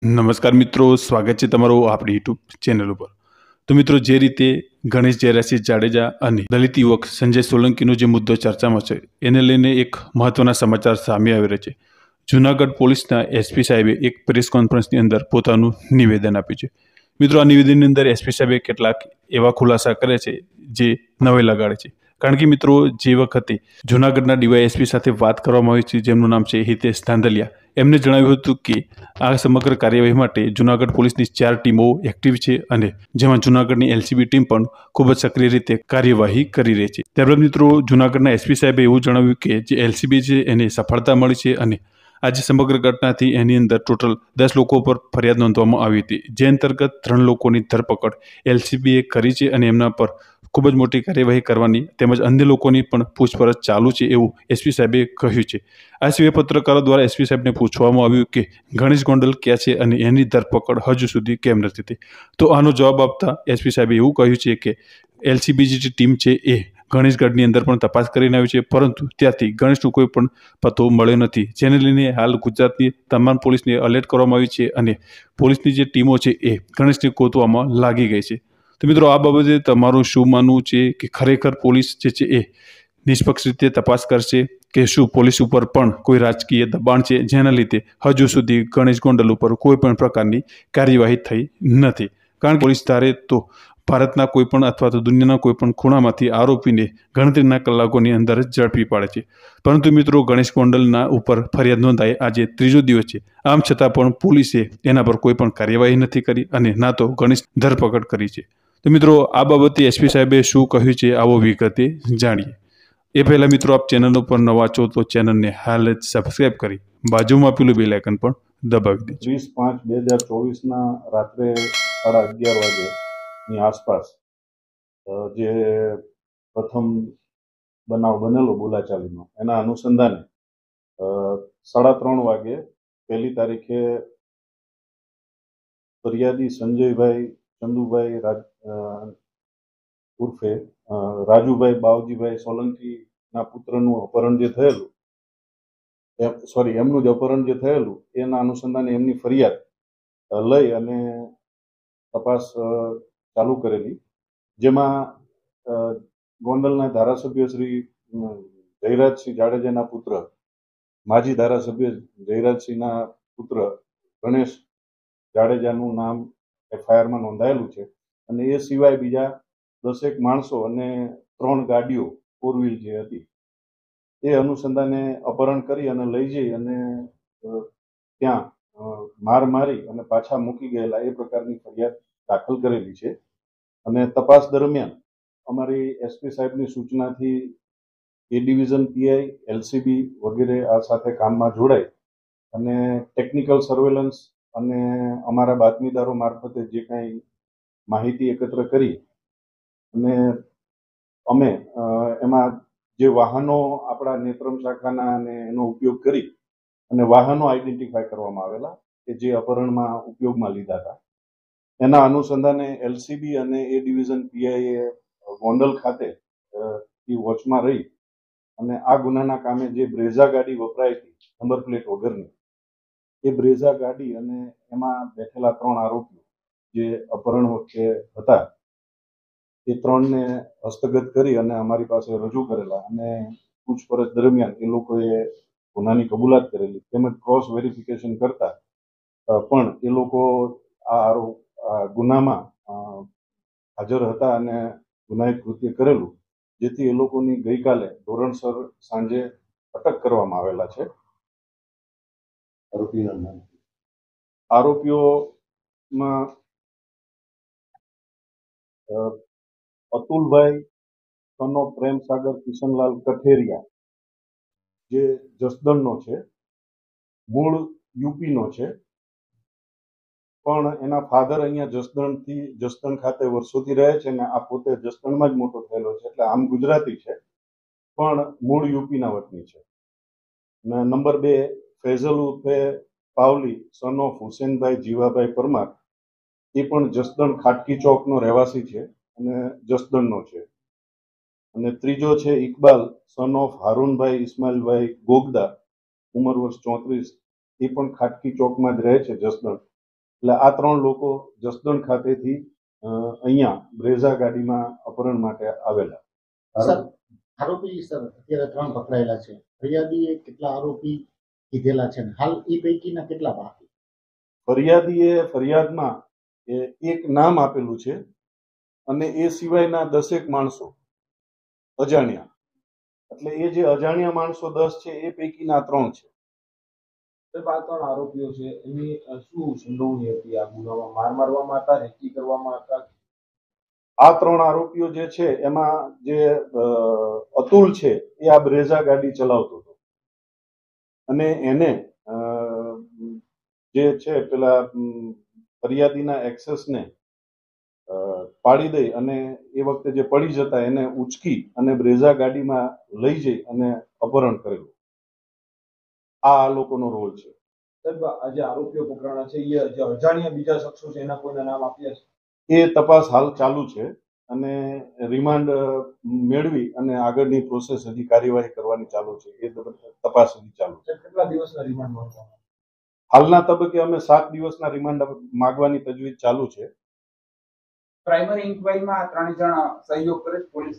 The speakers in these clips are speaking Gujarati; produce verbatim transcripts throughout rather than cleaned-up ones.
નમસ્કાર મિત્રો, સ્વાગત છે તમારું આપણી યુટ્યુબ ચેનલ ઉપર। તો મિત્રો, જે રીતે ગણેશ જયરાજસિંહ જાડેજા અને દલિત યુવક સંજય સોલંકીનો જે મુદ્દો ચર્ચામાં છે એને લઈને એક મહત્વના સમાચાર સામે આવી રહ્યા છે। જૂનાગઢ પોલીસના એસપી સાહેબે એક પ્રેસ કોન્ફરન્સની અંદર પોતાનું નિવેદન આપ્યું છે। મિત્રો, આ નિવેદનની અંદર એસપી સાહેબે કેટલાક એવા ખુલાસા કર્યા છે જે નવે લગાડે છે। કારણ કે મિત્રો, જે વખતે જૂનાગઢના ડીવાયએસપી સાથે વાત કરવામાં આવી છે, જેમનું નામ છે હિતેશ ધાંધલિયા, એમને જણાવ્યું હતું કે આ સમગ્ર કાર્યવાહી માટે જૂનાગઢ પોલીસની ચાર ટીમો એક્ટિવ છે અને જેમાં જૂનાગઢની એલસીબી ટીમ પણ ખૂબ જ સક્રિય રીતે કાર્યવાહી કરી રહી છે। ત્યારબાદ મિત્રો, જૂનાગઢના એસપી સાહેબે એવું જણાવ્યું કે જે એલસીબી છે એને સફળતા મળી છે અને આજે સમગ્ર ઘટનાથી એની અંદર ટોટલ દસ લોકો પર ફરિયાદ નોંધવામાં આવી હતી, જે અંતર્ગત ત્રણ લોકોની ધરપકડ એલસીબીએ કરી છે અને એમના પર ખૂબ જ મોટી કાર્યવાહી કરવાની તેમજ અન્ય લોકોની પણ પૂછપરછ ચાલુ છે એવું એસપી સાહેબે કહ્યું છે। આ સિવાય પત્રકારો દ્વારા એસપી સાહેબને પૂછવામાં આવ્યું કે ગણેશ ગોંડલ ક્યાં છે અને એની ધરપકડ હજુ સુધી કેમ નથી થઈ। તો આનો જવાબ આપતા એસપી સાહેબે એવું કહ્યું છે કે એલસીબી જે ટીમ છે એ ગણેશગઢની અંદર પણ તપાસ કરીને આવી છે, પરંતુ ત્યાંથી ગણેશનો કોઈ પણ પતો મળ્યો નથી, જેને લઈને હાલ ગુજરાતની તમામ પોલીસને એલર્ટ કરવામાં આવી છે અને પોલીસની જે ટીમો છે એ ગણેશને ગોતવામાં લાગી ગઈ છે। તો મિત્રો, આ બાબતે તમારું શું માનવું છે કે ખરેખર પોલીસ જે છે એ નિષ્પક્ષ રીતે તપાસ કરશે કે શું પોલીસ ઉપર પણ કોઈ રાજકીય દબાણ છે જેના લીધે હજુ સુધી ગણેશ ગોંડલ ઉપર કોઈ પણ પ્રકારની કાર્યવાહી થઈ નથી? કારણ કે પોલીસ ધારે તો ભારતના કોઈ પણ અથવા તો દુનિયાના કોઈ પણ ખૂણામાંથી આરોપીને ગણતરીના કલાકોની અંદર જ ઝડપી પાડે છે, પરંતુ મિત્રો, ગણેશ ગોંડલના ઉપર ફરિયાદ નોંધાઈ આજે ત્રીજો દિવસ છે, આમ છતાં પણ પોલીસે એના પર કોઈ પણ કાર્યવાહી નથી કરી અને ના તો ગણેશ ધરપકડ કરી છે। તો મિત્રો, આ બાબતે એસપી સાહેબે શું કહ્યું છે આવો વિગતે જાણીએ। એ પહેલા મિત્રો, આપ ચેનલ ઉપર નવા છો તો ચેનલને હાલ જ સબસ્ક્રાઇબ કરી બાજુમાં આપેલું બેલ આઇકન પણ દબાવી દેજો। ત્રીસ પાંચ બે હજાર ચોવીસના રાત્રે સાડા અગિયાર વાગ્યાની આસપાસ જે પ્રથમ બનાવ બનેલો બોલાચાલીનો, એના અનુસંધાને સાડા ત્રણ વાગે પહેલી તારીખે ફરિયાદી સંજયભાઈ ચંદુભાઈ રાજ ઉર્ફે રાજુભાઈ બાવજીભાઈ સોલંકીના પુત્રનું અપહરણ જે થયેલું સોરી એમનું જ અપહરણ જે થયેલું એના અનુસંધાને એમની ફરિયાદ લઈ અને તપાસ ચાલુ કરેલી, જેમાં ગોંડલના ધારાસભ્ય શ્રી જયરાજસિંહ જાડેજાના પુત્ર, માજી ધારાસભ્ય જયરાજસિંહના પુત્ર ગણેશ જાડેજાનું નામ એફઆઈઆરમાં નોંધાયેલું છે અને એ સિવાય બીજા દસેક માણસો અને ત્રણ ગાડીઓ ફોર વ્હીલ જે હતી એ અનુસંધાને અપહરણ કરી અને લઈ જઈ અને ત્યાં માર મારી અને પાછા મૂકી ગયેલા એ પ્રકારની ફરિયાદ દાખલ કરેલી છે। અને તપાસ દરમિયાન અમારી એસપી સાહેબની સૂચનાથી એ ડિવિઝન પીઆઈ, એલસીબી વગેરે આ સાથે કામમાં જોડાય અને ટેકનિકલ સર્વેલન્સ અને અમારા બાતમીદારો મારફતે જે કાંઈ માહિતી એકત્ર કરી અને અમે એમાં જે વાહનો આપણા નેત્રમ શાખાના અને એનો ઉપયોગ કરી અને વાહનો આઈડેન્ટિફાય કરવામાં આવેલા કે જે અપહરણમાં ઉપયોગમાં લીધા હતા, એના અનુસંધાને એલસીબી અને એ ડિવિઝન પીઆઈએ ગોંડલ ખાતે વોચમાં રહી અને આ ગુનાના કામે જે બ્રેઝા ગાડી વપરાઈ હતી નંબર પ્લેટ વગરની, એ બ્રેઝા ગાડી અને એમાં બેઠેલા ત્રણ આરોપીઓ જે અપહરણ વખતે હતા એ ત્રણને હસ્તગત કરી અને અમારી પાસે રજૂ કરેલા અને પૂછપરછ દરમિયાન એ લોકોએ ગુનાની કબૂલાત કરેલી, તેમજ ક્રોસ વેરિફિકેશન કરતા પણ એ લોકો આ આરોપ ગુનામાં હાજર હતા અને ગુનાહિત કૃત્ય કરેલું, જેથી એ લોકોની ગઈકાલે ધોરણસર સાંજે અટક કરવામાં આવેલા છે। આરોપીના નામ આરોપીઓમાં અતુલભાઈ સન ઓફ પ્રેમસાગર કિશનલાલ કઠેરિયા, જે જસદણનો છે, મૂળ યુપીનો છે, પણ એના ફાધર અહીંયા જસદણથી જસદણ ખાતે વર્ષોથી રહે છે અને આ પોતે જસદણમાં જ મોટો થયેલો છે, એટલે આમ ગુજરાતી છે પણ મૂળ યુપીના વતની છે। અને નંબર બે, ફૈઝલ ઉર્ફે પાવલી સન ઓફ હુસેનભાઈ જીવાભાઈ પરમાર, એ પણ જસદણ ખાટકી ચોકનો રહેવાસી છે અને જસદણનો છે। અને ત્રીજો છે ઇકબાલ સન ઓફ હારૂનભાઈ ઇસ્માઇલભાઈ ગોગદા, ઉંમર વર્ષ ચોત્રીસ, એ પણ ખાટકી ચોકમાં જ રહે છે જસદણ એટલે આ ત્રણ લોકો જસદણ ખાતેથી અ, અહીંયા બ્રેઝા ગાડીમાં અપહરણ માટે આવેલા. સર, આરોપી સર અત્યારે ત્રણ પકડાયેલા છે. ફરિયાદીએ કેટલા આરોપી કીધેલા છે? હાલ એ પૈકીના કેટલા બાકી? ફરિયાદીએ ફરિયાદમાં એ એક નામ આપેલું છે અને એ સિવાયના દસેક માણસો અજાણ્યા. એટલે એ જે અજાણ્યા માણસો દસ છે એ પૈકીના ત્રણ છે. આ ત્રણ આરોપીઓ છે એની શું સંડોવણી હતી આ ગુનામાં? માર મારવામાં હતા, રેકી કરવામાં હતા? આ ત્રણ આરોપીઓ જે છે એમાં જે અતુલ છે એ આ બ્રેઝા ગાડી ચલાવતો હતો અને એને જે છે પેલા ફરિયાદીના એક્સેસને પાડી દઈ અને એ વખતે જે પડી જતા એને ઉચકી અને બ્રેઝા ગાડીમાં લઈ જઈ અને અપહરણ કરેલું. આ લોકોનો રોલ છે. સાહેબ, આ જે આરોપીઓ પકડાણા છે એ જે અજાણ્યા બીજા શખ્સો છે એના કોઈના નામ આપ્યા છે? એ તપાસ હાલ ચાલુ છે અને રિમાન્ડ મેળવી અને આગળની પ્રોસેસ હજી કાર્યવાહી કરવાની ચાલુ છે. એ તપાસ હજી ચાલુ છે. કેટલા દિવસના રિમાન્ડ માંગવામાં? હાલના તબક્કે અમે સાત દિવસના રિમાન્ડ માંગવાની તજવીજ ચાલુ છે. પ્રાઇમરી ઇન્ક્વાયરીમાં ત્રણ જણ સહયોગ કરે છે પોલીસ?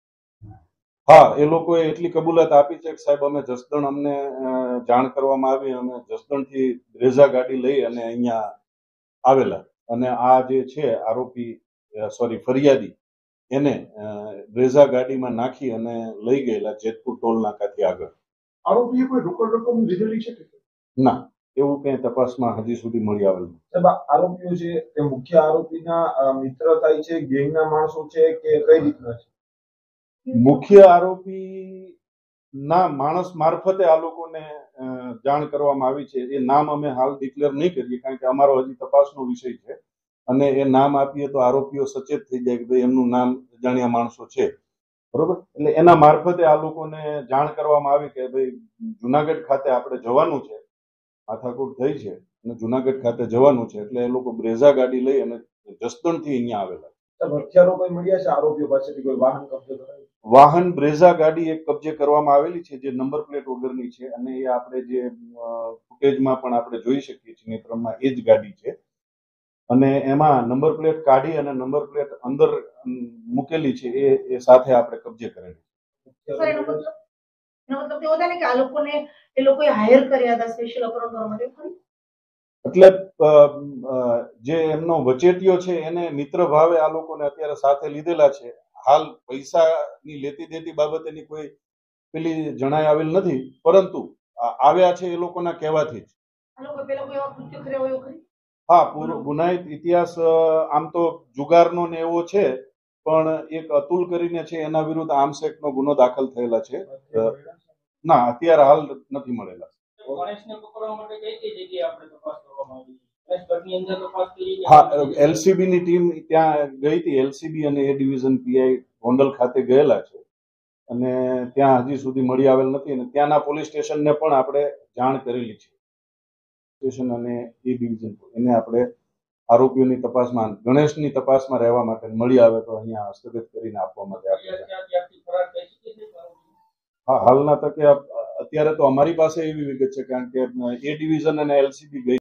હા, એ લોકોએ એટલી કબૂલાત આપી છે કે સાહેબ અમે જસદણ અમને જાણ કરવામાં આવી, અમે જસદણથી બ્રેઝા ગાડી લઈ અને અહીંયા આવેલા અને આ જે છે આરોપી સોરી ફરિયાદી એને બ્રેઝા ગાડીમાં નાખી અને લઈ ગયેલા જેતપુર ટોલ નાકાથી આગળ. આરોપીએ કોઈ રોકડ રકમ લીધેલી છે કે ના, એવું કઈ તપાસમાં હજી સુધી મળી આવેલ નથી. સાહેબ, આરોપીઓ છે કે મુખ્ય આરોપીના મિત્ર થાય છે, ગેંગના માણસો છે કે કઈ રીતના છે? મુખ્ય આરોપી ના માણસ મારફતે આ લોકોને જાણ કરવામાં આવી છે. એ નામ અમે હાલ ડિક્લેર નહીં કરીએ કારણ કે અમારો હજી તપાસનો વિષય છે અને એ નામ આપીએ તો આરોપીઓ સચેત થઈ જાય કે ભાઈ એમનું નામ અજાણ્યા માણસો છે, બરોબર. એટલે એના મારફતે આ લોકોને જાણ કરવામાં આવી કે ભાઈ જુનાગઢ ખાતે આપણે જવાનું છે, માથાકૂટ થઈ છે અને જુનાગઢ ખાતે જવાનું છે. એટલે એ લોકો બ્રેઝા ગાડી લઈ અને જસદણથી અહીંયા આવેલા. હથિયારો કોઈ મળ્યા છે આરોપીઓ પાસેથી? કોઈ વાહન કબજે કરાયું? વાહન બ્રેઝા ગાડી એક કબજે કરવામાં આવેલી છે જે નંબર પ્લેટ વગરની છે અને એ આપણે જે ફૂટેજમાં પણ આપણે જોઈ શકીએ છીએ નેત્રમમાં એ જ ગાડી છે અને એમાં નંબર પ્લેટ કાઢી અને નંબર પ્લેટ અંદર મૂકેલી છે એ એ સાથે આપણે કબજે કરેલી છે. સર, એનો મતલબ એનો મતલબ એવો થાય ને કે આ લોકોને એ લોકોએ હાયર કર્યા હતા સ્પેશિયલ અપહરણ કરવા માટે, ખરું? એટલે જે એમનો વચેટિયો છે એને મિત્ર ભાવે આ લોકોને અત્યારે સાથે લીધેલા છે. હાલ પૈસાની લેતી દેતી બાબતેની કોઈ પેલી જણાઈ આવેલ નથી, પરંતુ આવ્યા છે એ લોકોના કહેવાથી જ. આ લોકો પેલા કોઈ એવા કૃત્ય કર્યા હોય ખરી? હા, પૂરો ગુનાહિત ઇતિહાસ આમ તો જુગારનો ને એવો છે, પણ એક અતુલ કરીને છે એના વિરુદ્ધ આર્મસેક્ટનો ગુનો દાખલ થયેલા છે. ના, અત્યારે હાલ નથી મળેલા. હા, એલસીબી ની ટીમ ત્યાં ગઈ હતી. એલસીબી અને એ ડિવિઝન પીઆઈ ગોંડલ ખાતે ગયેલા છે અને ત્યાં હજી સુધી મળી આવેલ નથી અને ત્યાંના પોલીસ સ્ટેશનને પણ આપણે જાણ કરેલી છે. સ્ટેશન અને એ ડિવિઝન એને આપણે આરોપીઓની તપાસમાં ગણેશની તપાસમાં રહેવા માટે મળી આવે તો અહીંયા હસ્તગત કરીને આપવા માટે આપણે. હા, હાલના તકે અત્યારે તો અમારી પાસે એવી વિગત છે કારણ કે એ ડિવિઝન અને એલસીબી ગઈ